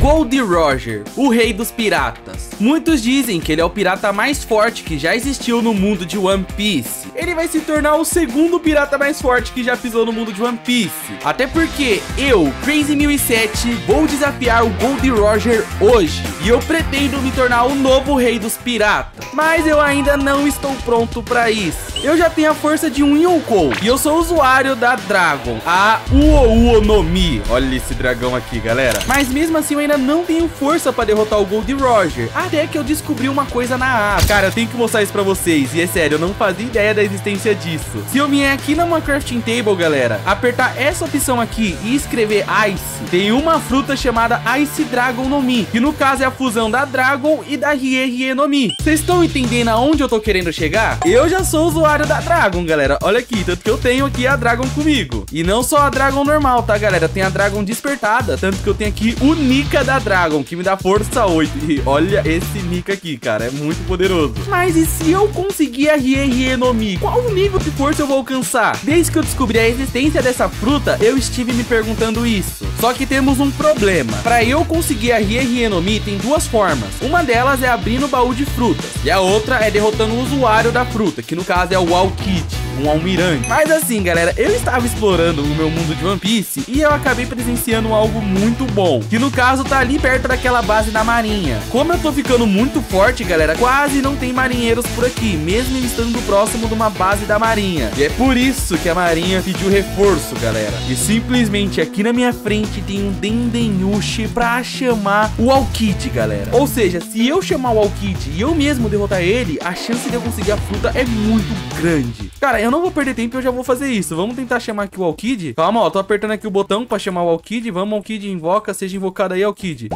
Gold Roger, o rei dos piratas. Muitos dizem que ele é o pirata mais forte que já existiu no mundo de One Piece. Ele vai se tornar o segundo pirata mais forte que já pisou no mundo de One Piece. Até porque eu, Crazy1007, vou desafiar o Gold Roger hoje. E eu pretendo me tornar o novo rei dos piratas. Mas eu ainda não estou pronto pra isso. Eu já tenho a força de um Yonkou. E eu sou usuário da Dragon, a Uou no Mi. Olha esse dragão aqui, galera. Mas mesmo assim eu ainda não tenho força pra derrotar o Gold Roger. Até que eu descobri uma coisa na África. Cara, eu tenho que mostrar isso pra vocês. E é sério, eu não fazia ideia da existência disso. Se eu vier aqui na crafting table, galera, apertar essa opção aqui e escrever Ice, tem uma fruta chamada Ice Dragon no Mi, que no caso é a fusão da Dragon e da Rie no Mi. Vocês estão entendendo aonde eu tô querendo chegar? Eu já sou usuário da Dragon, galera. Olha aqui, tanto que eu tenho aqui a Dragon comigo. E não só a Dragon normal, tá, galera? Tem a Dragon despertada, tanto que eu tenho aqui o Nika da Dragon, que me dá força 8. E olha esse Nika aqui, cara, é muito poderoso. Mas e se eu conseguir a Rie no Mi? Qual nível de força eu vou alcançar? Desde que eu descobri a existência dessa fruta, eu estive me perguntando isso. Só que temos um problema. Para eu conseguir a Rie no Mi, tem duas formas. Uma delas é abrindo o baú de frutas, e a outra é derrotando o usuário da fruta, que no caso é o Aokiji, um almirante. Mas assim, galera, eu estava explorando o meu mundo de One Piece e eu acabei presenciando algo muito bom, que no caso tá ali perto daquela base da marinha. Como eu tô ficando muito forte, galera, quase não tem marinheiros por aqui, mesmo estando próximo de uma base da marinha. E é por isso que a marinha pediu reforço, galera. E simplesmente aqui na minha frente tem um Dendenyushi pra chamar o Aokiji, galera. Ou seja, se eu chamar o Aokiji e eu mesmo derrotar ele, a chance de eu conseguir a fruta é muito grande. Cara, eu não vou perder tempo, eu já vou fazer isso. Vamos tentar chamar aqui o Aokiji. Calma, ó, tô apertando aqui o botão pra chamar o Aokiji. Vamos, Aokiji, invoca, seja invocado aí, Aokiji.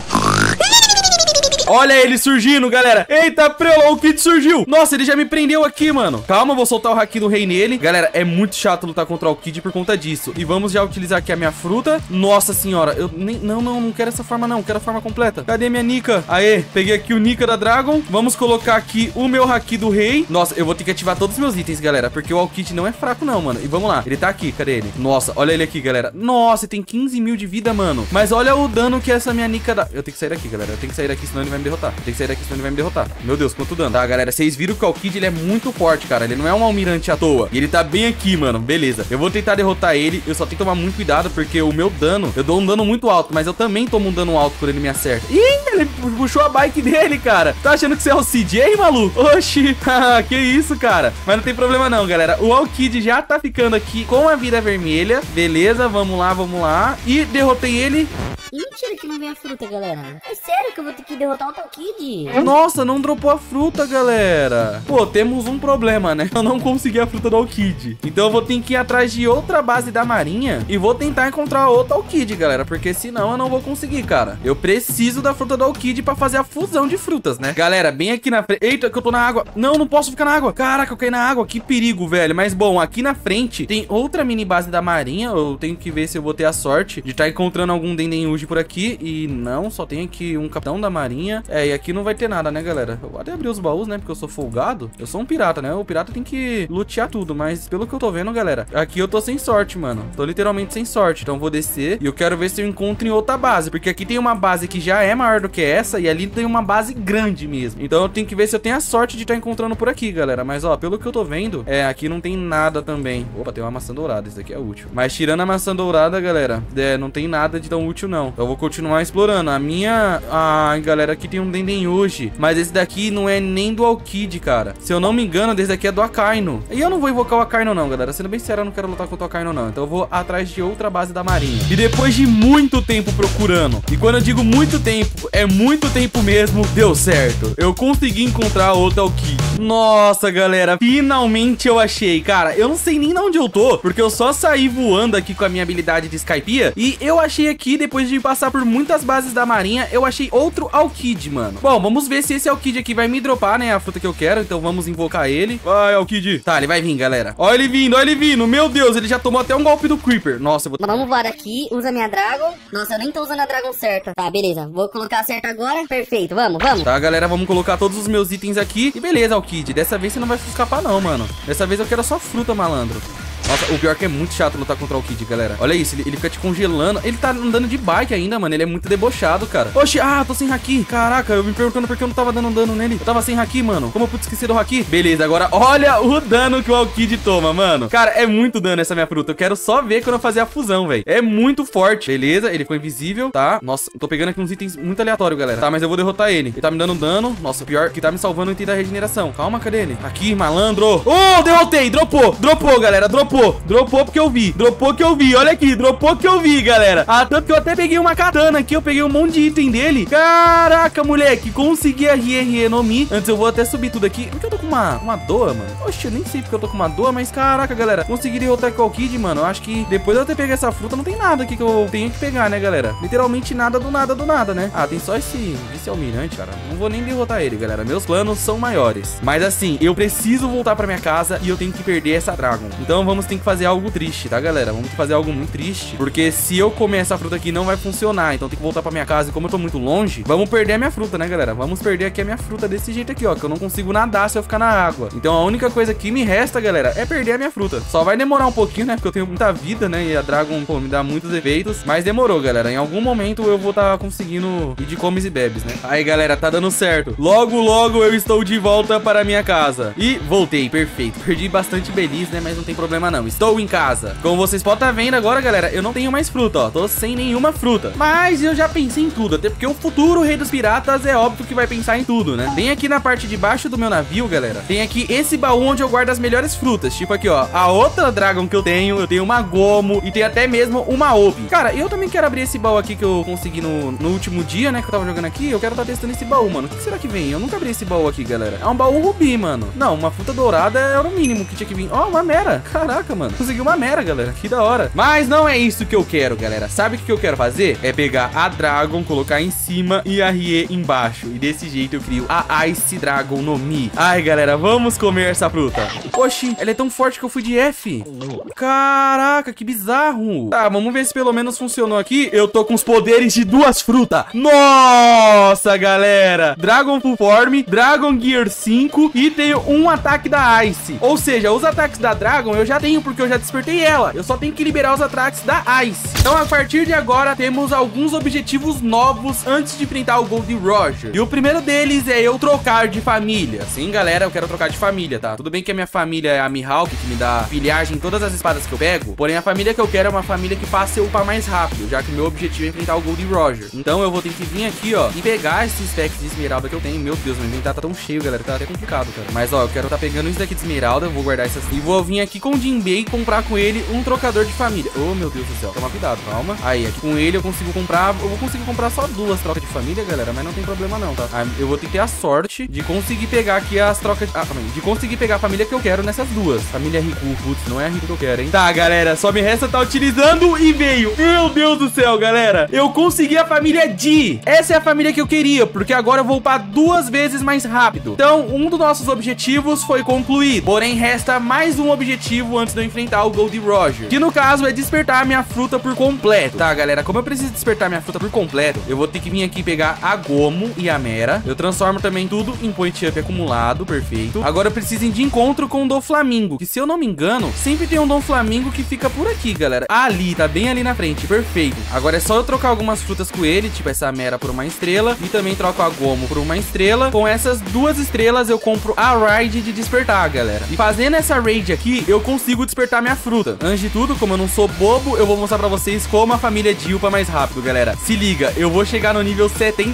Olha ele surgindo, galera. Eita, prelo, o Aokiji surgiu. Nossa, ele já me prendeu aqui, mano. Calma, eu vou soltar o haki do rei nele. Galera, é muito chato lutar contra o Aokiji por conta disso. E vamos já utilizar aqui a minha fruta. Nossa senhora, eu nem... Não quero essa forma, não. Quero a forma completa. Cadê minha Nika? Aê, peguei aqui o Nika da Dragon. Vamos colocar aqui o meu haki do rei. Nossa, eu vou ter que ativar todos os meus itens, galera, porque o Aokiji não é fraco, não, mano. E vamos lá. Ele tá aqui, cadê ele? Nossa, olha ele aqui, galera. Nossa, ele tem 15 mil de vida, mano. Mas olha o dano que essa minha Nika dá. Eu tenho que sair daqui, galera. Eu tenho que sair daqui, senão ele vai me derrotar. Tem que sair daqui, senão ele vai me derrotar. Meu Deus, quanto dano. Tá, galera, vocês viram que o Aokiji, ele é muito forte, cara. Ele não é um almirante à toa. E ele tá bem aqui, mano. Beleza. Eu vou tentar derrotar ele. Eu só tenho que tomar muito cuidado, porque o meu dano, eu dou um dano muito alto, mas eu também tomo um dano alto quando ele me acerta. Ih, ele puxou a bike dele, cara. Tá achando que você é o CJ, maluco? Oxi. Que isso, cara. Mas não tem problema não, galera. O Aokiji já tá ficando aqui com a vida vermelha. Beleza, vamos lá, vamos lá. E derrotei ele. Mentira que não vem a fruta, galera. É sério que eu vou ter que derrotar o Aokiji? Nossa, não dropou a fruta, galera. Pô, temos um problema, né? Eu não consegui a fruta do Aokiji. Então eu vou ter que ir atrás de outra base da marinha e vou tentar encontrar outro Aokiji, galera, porque senão eu não vou conseguir, cara. Eu preciso da fruta do Aokiji pra fazer a fusão de frutas, né? Galera, bem aqui na frente... Eita, que eu tô na água. Não posso ficar na água. Caraca, eu caí na água. Que perigo, velho. Mas, bom, aqui na frente tem outra mini base da marinha. Eu tenho que ver se eu vou ter a sorte de estar encontrando algum Dendenyushi por aqui. E não, só tem aqui um capitão da marinha. E aqui não vai ter nada, né, galera? Eu vou até abrir os baús, né, porque eu sou folgado. Eu sou um pirata, né? O pirata tem que lutear tudo, mas pelo que eu tô vendo, galera, aqui eu tô sem sorte, mano. Tô literalmente sem sorte. Então eu vou descer e eu quero ver se eu encontro em outra base, porque aqui tem uma base que já é maior do que essa e ali tem uma base grande mesmo. Então eu tenho que ver se eu tenho a sorte de estar encontrando por aqui, galera. Mas, ó, pelo que eu tô vendo, aqui não tem nada também. Opa, tem uma maçã dourada. Isso aqui é útil. Mas tirando a maçã dourada, galera, não tem nada de tão útil, não. Então eu vou continuar explorando. Galera, aqui tem um Dendenyushi, mas esse daqui não é nem do Aokiji, cara. Se eu não me engano, esse daqui é do Akainu. E eu não vou invocar o Akainu, não, galera. Sendo bem sério, eu não quero lutar contra o Akainu, não. Então eu vou atrás de outra base da marinha. E depois de muito tempo procurando, e quando eu digo muito tempo, é muito tempo mesmo, deu certo. Eu consegui encontrar outro Aokiji. Nossa, galera, finalmente eu achei. Cara, eu não sei nem onde eu tô, porque eu só saí voando aqui com a minha habilidade de Skypiea. E eu achei aqui, depois de passar por muitas bases da marinha, eu achei outro Aokiji, mano. Bom, vamos ver se esse Aokiji aqui vai me dropar, né, a fruta que eu quero. Então vamos invocar ele. Vai, Aokiji. Tá, ele vai vir, galera. Ó ele vindo, ó ele vindo. Meu Deus, ele já tomou até um golpe do Creeper. Nossa, eu vou... Vamos voar aqui, usa minha Dragon. Nossa, eu nem tô usando a Dragon certa. Tá, beleza. Vou colocar a certa agora. Perfeito, vamos. Tá, galera, vamos colocar todos os meus itens aqui. E beleza, Aokiji. Dessa vez você não vai escapar não, mano. Dessa vez eu quero só fruta, malandro. Nossa, o pior é que é muito chato lutar contra o Kid, galera. Olha isso, ele fica te congelando. Ele tá andando de bike ainda, mano. Ele é muito debochado, cara. Oxi, tô sem haki. Caraca, eu me perguntando por que eu não tava dando dano nele. Eu tava sem haki, mano. Como eu pude esquecer do haki? Beleza, agora olha o dano que o Alkid toma, mano. Cara, é muito dano essa minha fruta. Eu quero só ver quando eu fazer a fusão, velho. É muito forte. Beleza, ele ficou invisível, tá? Nossa, eu tô pegando aqui uns itens muito aleatórios, galera. Tá, mas eu vou derrotar ele. Ele tá me dando dano. Nossa, pior que tá me salvando o item da regeneração. Calma, cadê ele? Aqui, malandro. Oh, derrotei. Dropou. Dropou, galera. Dropou. Dropou porque eu vi. Dropou que eu vi. Olha aqui. Dropou que eu vi, galera. Tanto que eu até peguei uma katana aqui. Eu peguei um monte de item dele. Caraca, moleque. Consegui a Rie no Mi. Antes eu vou até subir tudo aqui. Por que eu tô com uma doa, mano? Oxe, eu nem sei porque eu tô com uma doa, mas caraca, galera. Consegui derrotar o Kid, mano. Eu acho que depois de eu ter pegado essa fruta, não tem nada aqui que eu tenho que pegar, né, galera? Literalmente nada do nada, né? Tem só esse vice-almirante, cara. Não vou nem derrotar ele, galera. Meus planos são maiores. Mas assim, eu preciso voltar pra minha casa e eu tenho que perder essa Dragon. Então vamos ter que fazer algo triste, tá, galera? Vamos ter que fazer algo muito triste. Porque se eu comer essa fruta aqui, não vai funcionar. Então tem que voltar pra minha casa. E como eu tô muito longe, vamos perder a minha fruta, né, galera? Vamos perder aqui a minha fruta desse jeito aqui, ó. Que eu não consigo nadar se eu ficar na água. Então a única coisa que me resta, galera, é perder a minha fruta. Só vai demorar um pouquinho, né? Porque eu tenho muita vida, né? E a Dragon, pô, me dá muitos efeitos. Mas demorou, galera. Em algum momento eu vou estar conseguindo ir de comes e bebes, né? Aí, galera, tá dando certo. Logo, logo eu estou de volta para a minha casa. E voltei, perfeito. Perdi bastante Belize, né? Mas não tem problema não. Estou em casa. Como vocês podem estar vendo agora, galera, eu não tenho mais fruta, ó. Tô sem nenhuma fruta. Mas eu já pensei em tudo. Até porque o futuro rei dos piratas é óbvio que vai pensar em tudo, né? Tem aqui na parte de baixo do meu navio, galera, tem aqui esse baú onde eu guardo as melhores frutas. Tipo aqui, ó. A outra Dragon que eu tenho uma Gomo e tem até mesmo uma Obi. Cara, eu também quero abrir esse baú aqui que eu consegui no último dia, né? Que eu tava jogando aqui. Eu quero estar testando esse baú, mano. O que será que vem? Eu nunca abri esse baú aqui, galera. É um baú rubi, mano. Não, uma fruta dourada era o mínimo que tinha que vir. Ó, uma mera. Caraca, mano. Consegui uma mera, galera. Que da hora. Mas não é isso que eu quero, galera. Sabe o que eu quero fazer? É pegar a Dragon, colocar em cima e a Rie embaixo. E desse jeito eu crio a Ice Dragon no Mi. Ai, galera, vamos comer essa fruta. Oxi, ela é tão forte que eu fui de F. Caraca, que bizarro. Tá, vamos ver se pelo menos funcionou aqui. Eu tô com os poderes de duas frutas. Nossa, galera. Dragon Full Form, Dragon Gear 5 e tenho um ataque da Ice. Ou seja, os ataques da Dragon eu já tenho porque eu já despertei ela. Eu só tenho que liberar os ataques da Ice. Então, a partir de agora, temos alguns objetivos novos antes de enfrentar o Gold Roger. E o primeiro deles é eu trocar de família. Sim, galera, eu quero trocar de família, tá? Tudo bem que a minha família é a Mihawk, que me dá pilhagem em todas as espadas que eu pego. Porém, a família que eu quero é uma família que faça eu upar mais rápido, já que o meu objetivo é enfrentar o Gold Roger. Então, eu vou ter que vir aqui, ó, e pegar esses stacks de esmeralda que eu tenho. Meu Deus, meu inventário tá tão cheio, galera, tá até complicado, cara. Mas, ó, eu quero tá pegando isso daqui de esmeralda, eu vou guardar essas e vou vir aqui com o Jinbei e comprar com ele um trocador de família. Oh, meu Deus do céu, toma cuidado, calma. Aí, aqui com ele eu consigo comprar, eu vou conseguir comprar só duas trocas de família, galera, mas não tem problema não, tá? Eu vou ter que ter a sorte de conseguir pegar aqui as trocas de conseguir pegar a família que eu quero nessas duas. Família Riku, putz, não é a Riku que eu quero, hein? Tá, galera, só me resta tá utilizando e veio. Meu Deus do céu, galera, eu consegui a família D. Essa é a família que eu queria, porque agora eu vou upar 2 vezes mais rápido. Então, um dos nossos objetivos foi concluído. Porém, resta mais um objetivo antes de eu enfrentar o Gold Roger, que no caso é despertar minha fruta por completo. Tá, galera, como eu preciso despertar minha fruta por completo, eu vou ter que vir aqui pegar a Gomo e a Mera. Eu transformo também tudo em Point Up acumulado, perfeito. Agora eu preciso ir de encontro com o Doflamingo, que se eu não me engano, sempre tem um Doflamingo que fica por aqui, galera. Ali, tá bem ali na frente, perfeito. Agora é só eu trocar algumas frutas com ele, tipo essa Mera por uma estrela, e também troco a Gomo por uma estrela. Com essas 2 estrelas eu compro a Raid de despertar, galera. E fazendo essa Raid aqui, eu consigo despertar minha fruta. Antes de tudo, como eu não sou bobo, eu vou mostrar pra vocês como a família de upa mais rápido, galera. Se liga, eu vou chegar no nível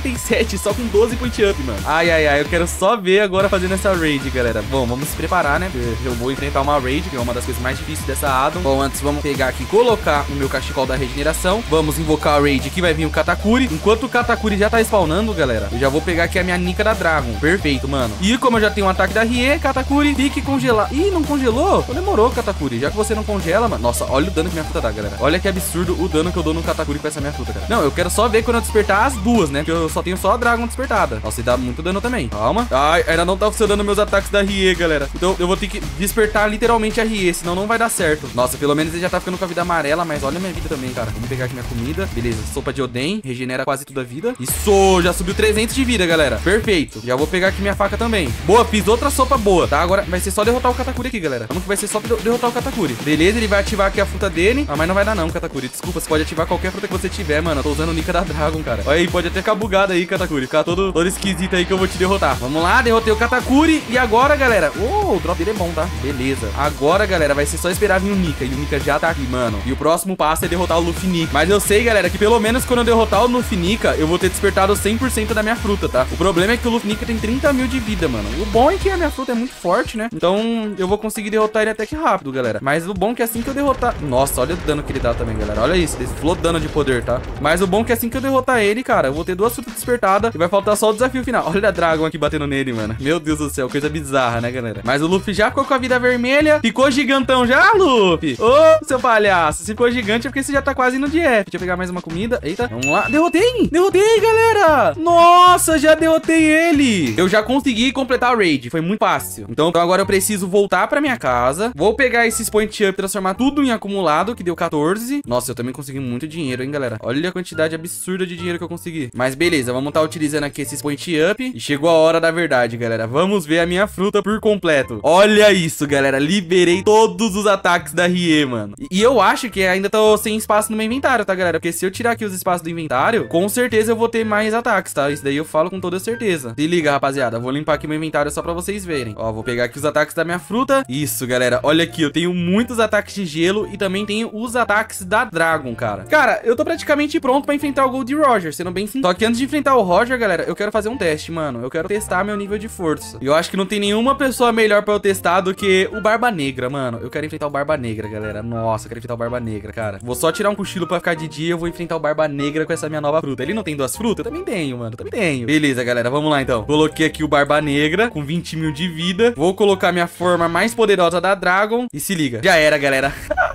77 só com 12 point up, mano. Ai, ai, ai, eu quero só ver agora fazendo essa Raid, galera. Bom, vamos se preparar, né? Eu vou enfrentar uma Raid, que é uma das coisas mais difíceis dessa addon. Bom, antes vamos pegar aqui e colocar o meu cachecol da regeneração. Vamos invocar a Raid, que vai vir o Katakuri. Enquanto o Katakuri já tá spawnando, galera, eu já vou pegar aqui a minha Nika da Dragon. Perfeito, mano. E como eu já tenho um ataque da Rie, Katakuri, fique congelar. Ih, não congelou? Então demorou, Katakuri. Já que você não congela, mano. Nossa, olha o dano que minha fruta dá, galera. Olha que absurdo o dano que eu dou no Katakuri com essa minha fruta, cara. Não, eu quero só ver quando eu despertar as duas, né? Porque eu só tenho só a Dragon despertada. Nossa, e dá muito dano também. Calma. Ai, ainda não tá funcionando meus ataques da Rie, galera. Então eu vou ter que despertar literalmente a Rie, senão não vai dar certo. Nossa, pelo menos ele já tá ficando com a vida amarela, mas olha a minha vida também, cara. Vamos pegar aqui minha comida. Beleza, sopa de Oden. Regenera quase toda a vida. Isso, já subiu 300 de vida, galera. Perfeito. Já vou pegar aqui minha faca também. Boa, fiz outra sopa boa, tá? Agora vai ser só derrotar o Katakuri aqui, galera. Vamos que vai ser só derrotar derrotar o Katakuri. Beleza, ele vai ativar aqui a fruta dele. Ah, mas não vai dar não, Katakuri. Desculpa, você pode ativar qualquer fruta que você tiver, mano. Eu tô usando o Nika da Dragon, cara. Olha aí, pode até ficar bugado aí, Katakuri. Ficar todo esquisito aí que eu vou te derrotar. Vamos lá, derrotei o Katakuri. E agora, galera... Oh, o drop dele é bom, tá? Beleza. Agora, galera, vai ser só esperar vir o Nika. E o Nika já tá aqui, mano. E o próximo passo é derrotar o Luffy Nika. Mas eu sei, galera, que pelo menos quando eu derrotar o Luffy Nika, eu vou ter despertado 100% da minha fruta, tá? O problema é que o Luffy Nika tem 30 mil de vida, mano. O bom é que a minha fruta é muito forte, né? Então eu vou conseguir derrotar ele até que rápido, galera. Mas o bom é que assim que eu derrotar... Nossa, olha o dano que ele dá também, galera. Olha isso, ele falou dano de poder, tá? Mas o bom é que assim que eu derrotar ele, cara, eu vou ter 2 frutas despertadas e vai faltar só o desafio final. Olha a Dragon aqui batendo nele, mano. Meu Deus do céu, coisa bizarra, né, galera? Mas o Luffy já ficou com a vida vermelha. Ficou gigantão já, Luffy? Ô, seu palhaço. Se ficou gigante é porque você já tá quase no de F. Deixa eu pegar mais uma comida. Eita, vamos lá. Derrotei! Derrotei, galera! Nossa, já derrotei ele! Eu já consegui completar a raid. Foi muito fácil. Então agora eu preciso voltar pra minha casa. Vou pegar esses point up e transformar tudo em acumulado, que deu 14. Nossa, eu também consegui muito dinheiro, hein, galera? Olha a quantidade absurda de dinheiro que eu consegui. Mas beleza, vamos estar utilizando aqui esses point up. E chegou a hora da verdade, galera. Vamos ver a minha fruta por completo. Olha isso, galera. Liberei todos os ataques da Rie, mano. E eu acho que ainda tô sem espaço no meu inventário, tá, galera? Porque se eu tirar aqui os espaços do inventário, com certeza eu vou ter mais ataques, tá? Isso daí eu falo com toda certeza. Se liga, rapaziada. Vou limpar aqui meu inventário só pra vocês verem. Ó, vou pegar aqui os ataques da minha fruta. Isso, galera. Olha aqui, eu tenho muitos ataques de gelo e também tenho os ataques da Dragon, cara. Cara, eu tô praticamente pronto pra enfrentar o Gold Roger, sendo bem sincero. Só que antes de enfrentar o Roger, galera, eu quero fazer um teste, mano. Eu quero testar meu nível de força. E eu acho que não tem nenhuma pessoa melhor pra eu testar do que o Barba Negra, mano. Eu quero enfrentar o Barba Negra, galera. Nossa, eu quero enfrentar o Barba Negra, cara. Vou só tirar um cochilo pra ficar de dia e eu vou enfrentar o Barba Negra com essa minha nova fruta. Ele não tem 2 frutas? Eu também tenho, mano. Eu também tenho. Beleza, galera. Vamos lá, então. Coloquei aqui o Barba Negra com 20 mil de vida. Vou colocar minha forma mais poderosa da Dragon. E se liga. Já era, galera.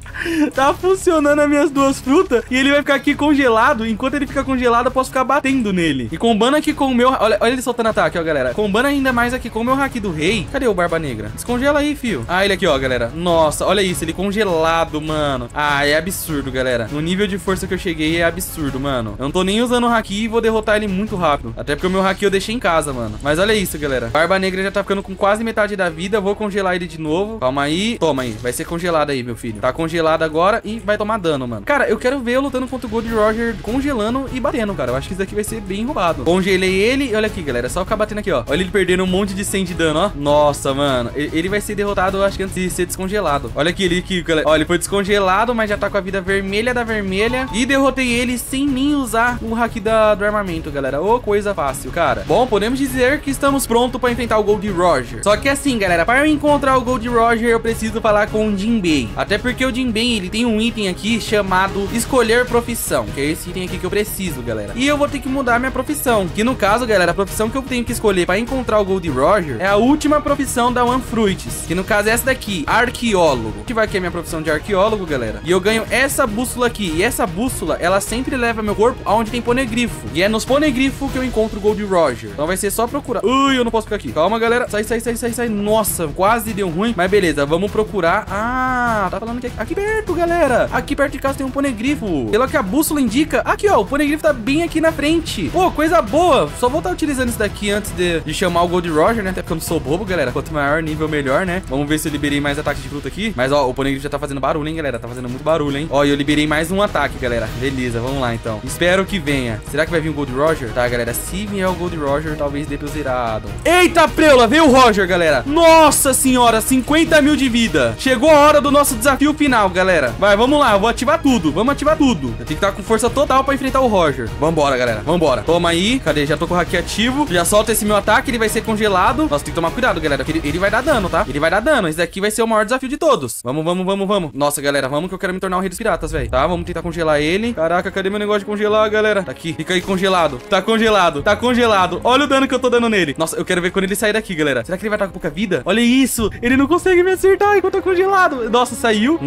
Tá funcionando as minhas 2 frutas. E ele vai ficar aqui congelado. Enquanto ele fica congelado, eu posso ficar batendo nele. E combando aqui com o meu... Olha ele soltando ataque, ó, galera. Combando ainda mais aqui com o meu haki do rei. Cadê o Barba Negra? Descongela aí, fio. Ah, ele aqui, ó, galera. Nossa, olha isso. Ele congelado, mano. Ah, é absurdo, galera. No nível de força que eu cheguei é absurdo, mano. Eu não tô nem usando o haki e vou derrotar ele muito rápido. Até porque o meu haki eu deixei em casa, mano. Mas olha isso, galera. Barba Negra já tá ficando com quase metade da vida. Vou congelar ele de novo. Calma aí. Toma aí. Vai ser congelado aí, meu filho. Tá congelado agora e vai tomar dano, mano. Cara, eu quero ver eu lutando contra o Gold Roger congelando e batendo, cara. Eu acho que isso daqui vai ser bem roubado. Congelei ele. Olha aqui, galera. É só ficar batendo aqui, ó. Olha ele perdendo um monte de 100 de dano, ó. Nossa, mano. Ele vai ser derrotado, eu acho que antes de ser descongelado. Olha aqui, ele aqui, galera. Olha, ele foi descongelado, mas já tá com a vida vermelha da vermelha. E derrotei ele sem nem usar o haki do armamento, galera. Ô, coisa fácil, cara. Bom, podemos dizer que estamos prontos pra enfrentar o Gold Roger. Só que assim, galera, para eu encontrar o Gold Roger, eu preciso falar com o Jinbei. Até porque o Jinbei, ele tem um item aqui chamado Escolher Profissão, que é esse item aqui que eu preciso, galera. E eu vou ter que mudar minha profissão, que no caso, galera, a profissão que eu tenho que escolher para encontrar o Gold Roger é a última profissão da One Fruits, que no caso é essa daqui, Arqueólogo. Ativar aqui a minha profissão de arqueólogo, galera. E eu ganho essa bússola aqui. E essa bússola, ela sempre leva meu corpo aonde tem ponegrifo. E é nos ponegrifos que eu encontro o Gold Roger. Então vai ser só procurar. Ui, eu não posso ficar aqui. Calma, galera. Sai. Nossa, quase deu ruim. Mas beleza, vamos procurar. Ah, tá falando que aqui perto, galera. Aqui perto de casa tem um ponegrifo. Pelo que a bússola indica. Aqui, ó, o ponegrifo tá bem aqui na frente. Pô, coisa boa. Só vou estar utilizando isso daqui antes de chamar o Gold Roger, né? Até porque eu não sou bobo, galera. Quanto maior nível, melhor, né? Vamos ver se eu liberei mais ataques de fruta aqui. Mas, ó, o ponegrifo já tá fazendo barulho, hein, galera? Tá fazendo muito barulho, hein? Ó, e eu liberei mais um ataque, galera. Beleza, vamos lá, então. Espero que venha. Será que vai vir o Gold Roger? Tá, galera. Se vier o Gold Roger, talvez dê pro zerado. Eita, preula! Veio o Roger, galera. Nossa senhora, 50 mil de vida. Chegou a hora do nosso desafio final, galera. Vai, vamos lá. Eu vou ativar tudo. Vamos ativar tudo. Eu tenho que estar com força total pra enfrentar o Roger. Vambora, galera. Vambora. Toma aí. Cadê? Já tô com o haki ativo. Já solta esse meu ataque. Ele vai ser congelado. Nossa, tem que tomar cuidado, galera. Porque ele vai dar dano, tá? Ele vai dar dano. Esse daqui vai ser o maior desafio de todos. Vamos. Nossa, galera. Vamos que eu quero me tornar o rei dos piratas, velho. Tá? Vamos tentar congelar ele. Caraca, cadê meu negócio de congelar, galera? Tá aqui. Fica aí congelado. Tá congelado. Tá congelado. Olha o dano que eu tô dando nele. Nossa, eu quero ver quando ele sair daqui, galera. Será que ele vai estar com pouca vida? Olha isso. Ele não consegue me acertar enquanto tá congelado. Nossa, saiu. Nossa, mas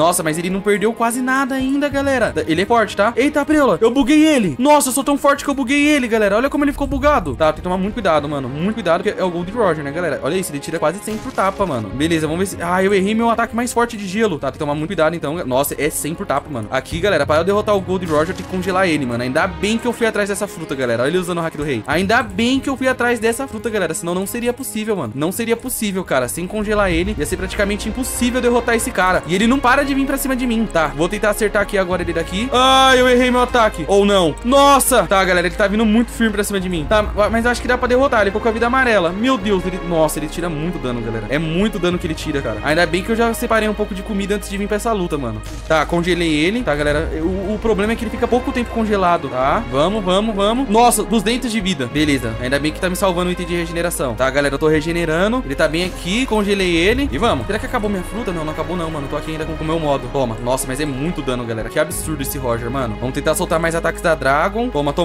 ele não perdeu quase nada ainda, galera. Ele é forte, tá? Eita, preula, eu buguei ele. Nossa, eu sou tão forte que eu buguei ele, galera. Olha como ele ficou bugado. Tá, tem que tomar muito cuidado, mano. Muito cuidado, que é o Gold Roger, né, galera? Olha isso, ele tira quase 100 por tapa, mano. Beleza, vamos ver se... Ah, eu errei meu ataque mais forte de gelo. Tá, tem que tomar muito cuidado, então. Nossa, é 100 por tapa, mano. Aqui, galera, para eu derrotar o Gold Roger, eu tenho que congelar ele, mano. Ainda bem que eu fui atrás dessa fruta, galera. Olha ele usando o hack do rei. Ainda bem que eu fui atrás dessa fruta, galera. Senão não seria possível, mano. Não seria possível, cara. Sem congelar ele, ia ser praticamente impossível derrotar esse cara. E ele não para de vir pra cima de mim. Tá, vou tentar acertar aqui agora ele daqui. Ah, eu errei meu ataque. Ou não. Nossa. Tá, galera, ele tá vindo muito firme pra cima de mim. Tá, mas acho que dá pra derrotar. Ele ficou com a vida amarela. Meu Deus, ele... Nossa, ele tira muito dano, galera. É muito dano que ele tira, cara. Ainda bem que eu já separei um pouco de comida antes de vir pra essa luta, mano. Tá, congelei ele. Tá, galera. O problema é que ele fica pouco tempo congelado. Tá, vamos. Nossa, 200 de vida. Beleza. Ainda bem que tá me salvando o item de regeneração. Tá, galera, eu tô regenerando. Ele tá bem aqui. Congelei ele. E vamos. Será que acabou minha fruta? Não, não acabou não, mano. Tô aqui ainda com o meu modo. Toma. Nossa, mas é muito dano, galera. Que absurdo esse Roger, mano. Vamos tentar soltar mais ataques da Dragon. Toma.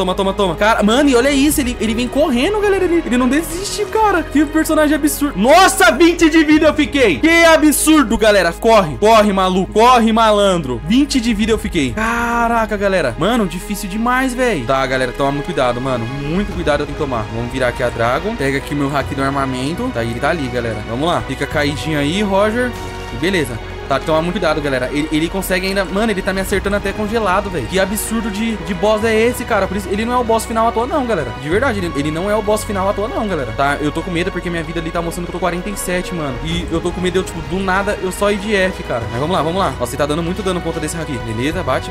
Cara, mano, e olha isso. Ele vem correndo, galera. Ele não desiste, cara. Que personagem absurdo. Nossa, 20 de vida eu fiquei. Que absurdo, galera. Corre, maluco. Corre, malandro. 20 de vida eu fiquei. Caraca, galera. Mano, difícil demais, velho. Tá, galera, toma muito cuidado, mano. Muito cuidado eu tenho que tomar. Vamos virar aqui a Dragon. Pega aqui o meu hack do armamento. Tá, ele tá ali, galera. Vamos lá. Fica caidinho aí, Roger. Beleza. Tá, tomar muito cuidado, galera. Ele consegue ainda... Mano, ele tá me acertando até congelado, velho. Que absurdo de boss é esse, cara? Por isso, ele não é o boss final à toa, não, galera. De verdade, ele não é o boss final à toa, não, galera. Tá, eu tô com medo porque minha vida ali tá mostrando que eu tô 47, mano. E eu tô com medo, tipo, do nada, eu só ir de F, cara. Mas vamos lá. Nossa, ele tá dando muito dano por conta desse aqui. Beleza, bate.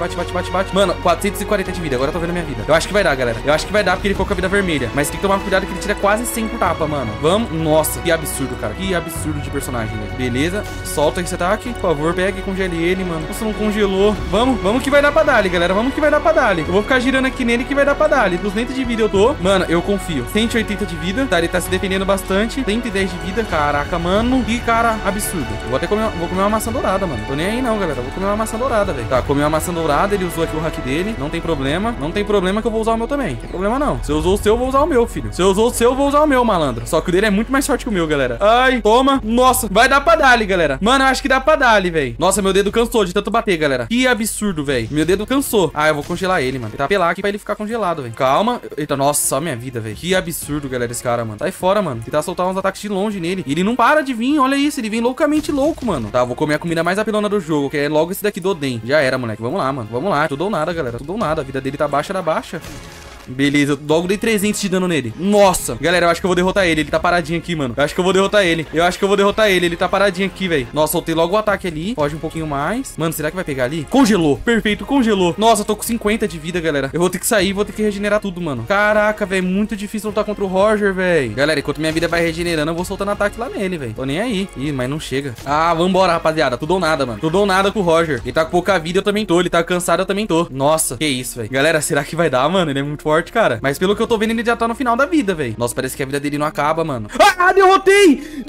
Mano, 440 de vida. Agora eu tô vendo minha vida. Eu acho que vai dar, galera. Eu acho que vai dar porque ele ficou com a vida vermelha. Mas tem que tomar cuidado que ele tira quase 100 por tapa, mano. Vamos. Nossa, que absurdo, cara. Que absurdo de personagem, velho. Beleza. Solta esse ataque, por favor. Pega e congele ele, mano. Nossa, não congelou. Vamos que vai dar pra dar, galera. Vamos que vai dar pra dar. Eu vou ficar girando aqui nele que vai dar pra dar. 200 de vida eu tô. Mano, eu confio. 180 de vida. Tá, ele tá se defendendo bastante. 110 de vida. Caraca, mano. Que cara absurdo. Eu vou até comer uma maçã dourada, mano. Tô nem aí não, galera. Eu vou comer uma maçã dourada, velho. Tá, comi uma maçã dourada. Ele usou aqui o hack dele. Não tem problema. Não tem problema que eu vou usar o meu também. Não tem problema não. Se eu usou o seu, eu vou usar o meu, filho. Se eu usou o seu, eu vou usar o meu, malandro. Só que o dele é muito mais forte que o meu, galera. Ai, toma. Nossa, vai dar pra dar, galera. Mano, eu acho que dá pra dar, velho. Nossa, meu dedo cansou de tanto bater, galera. Que absurdo, velho. Meu dedo cansou. Ah, eu vou congelar ele, mano. Tentar apelar aqui pra ele ficar congelado, velho. Calma. Eita, nossa, só minha vida, velho. Que absurdo, galera, esse cara, mano. Sai fora, mano. Tentar soltar uns ataques de longe nele. E ele não para de vir, olha isso. Ele vem loucamente louco, mano. Tá, vou comer a comida mais apelona do jogo, que é logo esse daqui do Oden. Já era, moleque. Vamos lá, mano. Vamos lá. Tudo ou nada, galera. Tudo ou nada. A vida dele tá baixa da baixa. Beleza, eu logo dei 300 de dano nele. Nossa, galera, eu acho que eu vou derrotar ele. Ele tá paradinho aqui, mano. Eu acho que eu vou derrotar ele. Ele tá paradinho aqui, velho. Nossa, soltei logo o ataque ali. Foge um pouquinho mais. Mano, será que vai pegar ali? Congelou. Perfeito, congelou. Nossa, eu tô com 50 de vida, galera. Eu vou ter que sair, vou ter que regenerar tudo, mano. Caraca, velho, muito difícil lutar contra o Roger, velho. Galera, enquanto minha vida vai regenerando, eu vou soltando ataque lá nele, velho. Tô nem aí. Ih, mas não chega. Ah, vambora, rapaziada. Tudo ou nada, mano. Tudo ou nada com o Roger. Ele tá com pouca vida, eu também tô. Ele tá cansado, eu também tô. Nossa, que isso, velho. Galera, será que vai dar, mano? Ele é muito forte, cara. Mas pelo que eu tô vendo, ele já tá no final da vida, velho. Nossa, parece que a vida dele não acaba, mano. Ah, derrotei!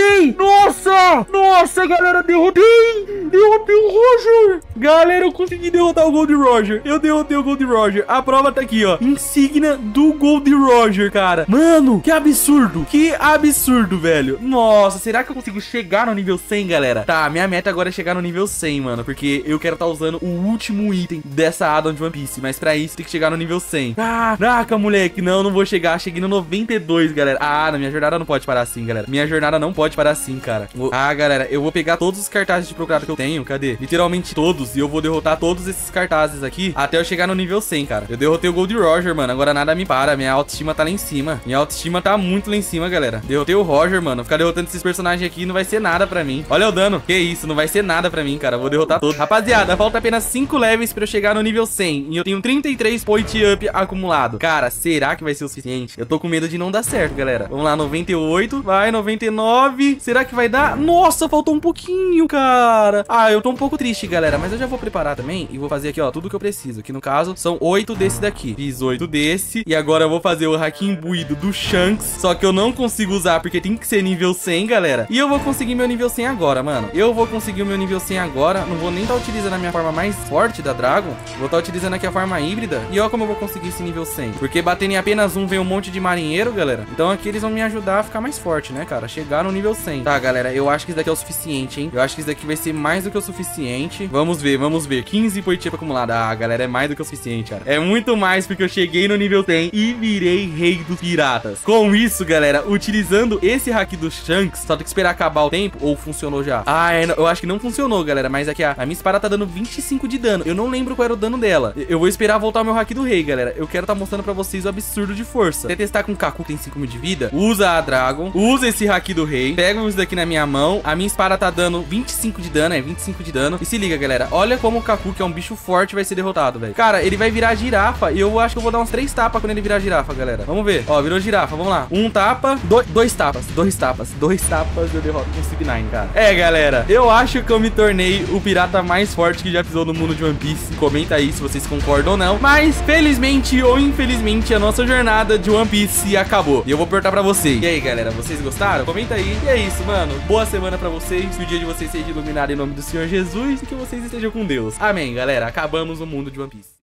Nossa, galera, derrotei o Roger. Galera, eu consegui derrotar o Gold Roger. Eu derrotei o Gold Roger. A prova tá aqui, ó. Insígnia do Gold Roger, cara. Mano, que absurdo, velho. Nossa, será que eu consigo chegar no nível 100, galera? Tá, minha meta agora é chegar no nível 100, mano, porque eu quero tá usando o último item dessa addon de One Piece. Mas pra isso tem que chegar no nível 100. Caraca, moleque, não vou chegar. Cheguei no 92, galera. Ah, na minha jornada não pode parar assim, galera. Minha jornada não pode parar assim, cara. Ah, galera, eu vou pegar todos os cartazes de procurado que eu tenho. Cadê? Literalmente todos. E eu vou derrotar todos esses cartazes aqui até eu chegar no nível 100, cara. Eu derrotei o Gold Roger, mano. Agora nada me para. Minha autoestima tá lá em cima. Minha autoestima tá muito lá em cima, galera. Derrotei o Roger, mano. Ficar derrotando esses personagens aqui não vai ser nada pra mim. Olha o dano. Que isso, não vai ser nada pra mim, cara. Eu vou derrotar todos. Rapaziada, falta apenas 5 levels pra eu chegar no nível 100. E eu tenho 33 point up acumulado. Cara, será que vai ser o suficiente? Eu tô com medo de não dar certo, galera. Vamos lá, 98. Vai, 99. Será que vai dar? Nossa, faltou um pouquinho, cara. Ah, eu tô um pouco triste, galera. Mas eu já vou preparar também e vou fazer aqui, ó, tudo que eu preciso. Que no caso, são 8 desse daqui. Fiz 8 desse. E agora eu vou fazer o hack imbuído do Shanks. Só que eu não consigo usar porque tem que ser nível 100, galera. E eu vou conseguir meu nível 100 agora, mano. Eu vou conseguir o meu nível 100 agora. Não vou nem estar utilizando a minha forma mais forte da Dragon. Vou estar utilizando aqui a forma híbrida. E ó como eu vou conseguir esse nível 100. Porque batendo em apenas um vem um monte de marinheiro, galera. Então aqui eles vão me ajudar a ficar mais forte, né, cara? Chegar no nível 100. Tá, galera, eu acho que isso daqui é o suficiente, hein? Eu acho que isso daqui vai ser mais mais do que o suficiente. Vamos ver. 15 poetia acumulada. Ah, galera, é mais do que o suficiente, cara. É muito mais porque eu cheguei no nível 100 e virei rei dos piratas. Com isso, galera, utilizando esse hack do Shanks, só tem que esperar acabar o tempo ou funcionou já? Ah, eu acho que não funcionou, galera, mas aqui a minha espada tá dando 25 de dano. Eu não lembro qual era o dano dela. Eu vou esperar voltar o meu hack do rei, galera. Eu quero tá mostrando pra vocês o absurdo de força. Até testar com o Kaku, que tem 5 mil de vida. Usa a Dragon, usa esse hack do rei. Pega isso daqui na minha mão. A minha espada tá dando 25 de dano, 25 de dano. E se liga, galera, olha como o Kaku, que é um bicho forte, vai ser derrotado, velho. Cara, ele vai virar girafa e eu acho que eu vou dar uns 3 tapas quando ele virar girafa, galera. Vamos ver. Ó, virou girafa, vamos lá. Um tapa, dois tapas, eu derroto com o CP9, cara. É, galera, eu acho que eu me tornei o pirata mais forte que já pisou no mundo de One Piece. Comenta aí se vocês concordam ou não. Mas, felizmente ou infelizmente, a nossa jornada de One Piece acabou. E eu vou perguntar pra vocês. E aí, galera, vocês gostaram? Comenta aí. E é isso, mano. Boa semana pra vocês. Que o dia de vocês seja iluminado em nome do Senhor Jesus e que vocês estejam com Deus. Amém, galera. Acabamos o mundo de One Piece.